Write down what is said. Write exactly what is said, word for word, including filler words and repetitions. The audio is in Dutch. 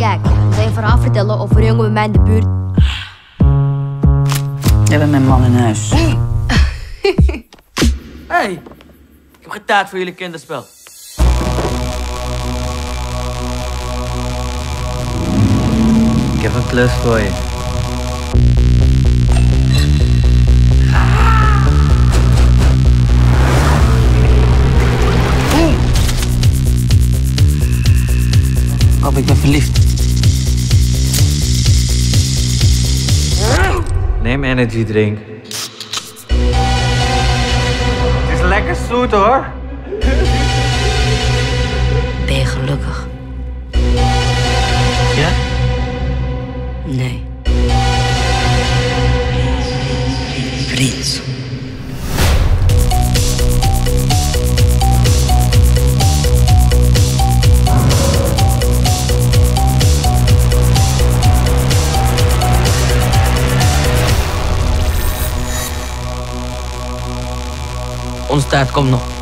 Kijk, we gaan je verhaal vertellen over een jongen bij mij in de buurt. Jij bent mijn man in huis. Hey, ik heb geen tijd voor jullie kinderspel. Ik heb een klus voor je. Pap, ik ben verliefd. Neem energy drink. Het is lekker zoet hoor. Ben je gelukkig? Ja? Nee. Prins. Onze tijd komt nog.